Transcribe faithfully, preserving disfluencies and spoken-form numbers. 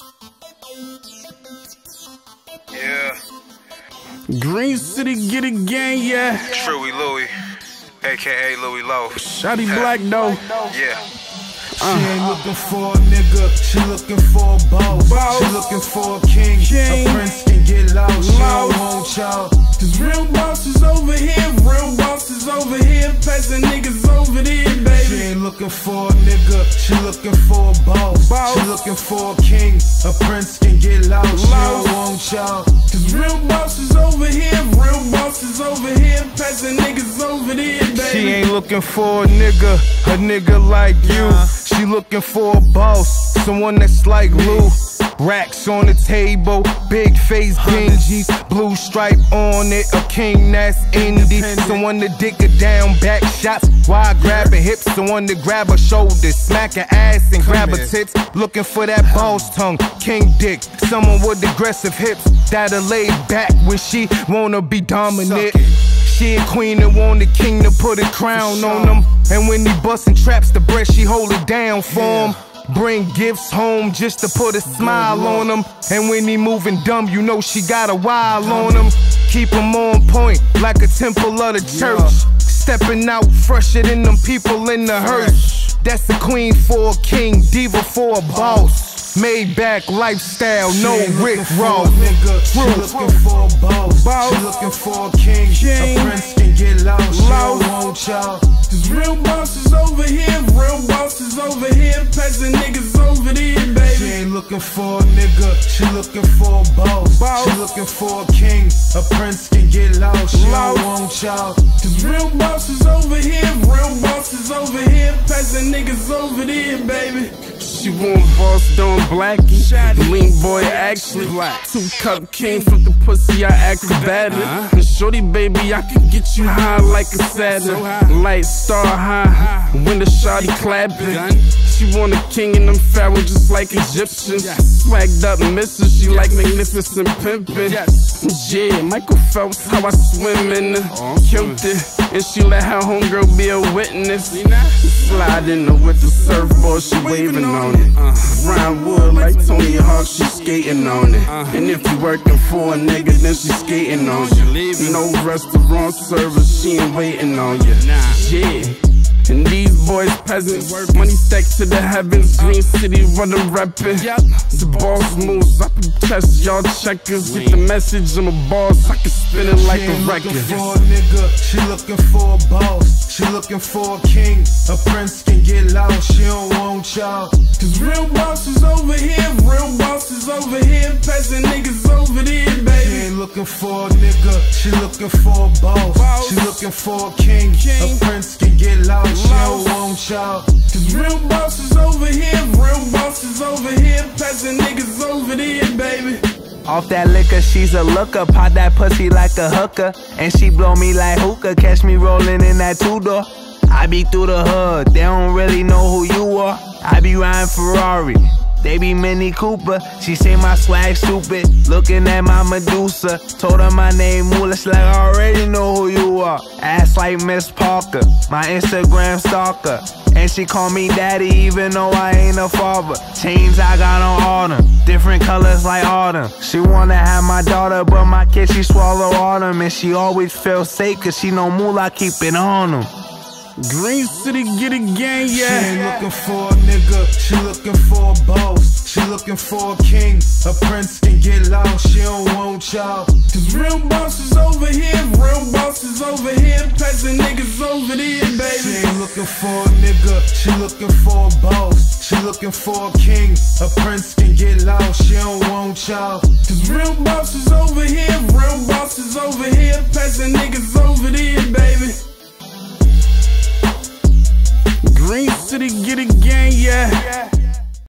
Yeah. Green City, get it gang, yeah. Truly Louis, aka Louis Low. Shotty Black though. Yeah. Uh. She ain't looking for a nigga, she looking for a boss. boss. She looking for a king, king. A prince can get lost. She don't want y'all. Cause real bosses over here, real bosses over here, peasant niggas over there, baby. She ain't looking for a nigga, she looking for a boss. boss. She looking for a king, a prince can get lost. She don't want y'all. Cause real bosses over here, real bosses over here, peasant niggas over there, baby. She ain't looking for a nigga, a nigga like you. She looking for a boss, someone that's like Lou. Racks on the table, big face dingy, blue stripe on it, a king that's indie. Someone to dick her down, back shots, while grabbing hips. Someone to grab her shoulders, smack her ass and grab her tits. Looking for that boss tongue, king dick. Someone with aggressive hips, that'll lay back when she wanna be dominant. She a queen and want the king to put a crown on him. And when he bustin' traps the breast, she hold it down for him. Bring gifts home just to put a smile on him. And when he moving dumb, you know she got a while on him. Keep him on point like a temple of the church. Stepping out fresher than them people in the hearse. That's a queen for a king, diva for a boss. Maybach lifestyle, no Rick Ross. She looking for a boss. She looking for a king. A prince can get lost. She don't want y'all. Cause real bosses over here, real bosses over here, peasant niggas over there, baby. She ain't looking for a nigga, she looking for a boss. boss. She looking for a king, a prince can get lost. She don't want y'all. Cause real bosses over here, real bosses over here, peasant niggas over there, baby. She want boss doing blackie, lean boy actually two cup king from the pussy, I acrobatic. And shorty baby, I can get you high like a Saturn. Light star high, when the shawty clapping. She want a king in them pharaoh just like Egyptians. Swagged up misses, she like magnificent pimpin'. Yeah, Michael Phelps, how I swim in her. Killed it, and she let her homegirl be a witness. Slide in her with the surfboard, she waving on it. Ryan Wood like Tony Hawk, she skating on it. And if you working for a nigga, then she skating on you. No restaurant service, she ain't waiting on you. Yeah. And these boys peasants, money stacked to the heavens. Green City running reppin'. The boss moves, I can test y'all checkers. Get the message, I'm a boss, I can spin it like a record. She ain't looking for a nigga, she looking for a boss. She looking for a king, a prince can get lost. She don't want y'all. Cause real bosses over here, real bosses over here, peasant niggas over there, baby. She ain't looking for a nigga, she looking for a boss. She looking for a king, a prince can get lost. She don't want y'all. Cause real bosses over here, real bosses over here, peasant niggas over there, baby. Off that liquor, she's a looker. Pop that pussy like a hooker. And she blow me like hookah. Catch me rolling in that two-door. I be through the hood, they don't really know who you are. I be riding Ferrari, they be Mini Cooper. She say my swag stupid, looking at my Medusa. Told her my name Moolah, she like I already know who you are. Ass like Miss Parker, my Instagram stalker. And she call me daddy even though I ain't a father. Chains I got on autumn, different colors like autumn. She wanna have my daughter but my kid she swallow autumn. And she always feel safe cause she know Moolah keep it on him. Green City, get it gang, yeah. She ain't looking for a nigga, she looking for a boss. She looking for a king, a prince can get lost. She don't want y'all. Cause real bosses over here, real bosses over here, peasant niggas over there, baby. She ain't looking for a nigga, she looking for a boss. She looking for a king, a prince can get lost. She don't want y'all. Cause real bosses over here, real bosses over here, peasant niggas over there.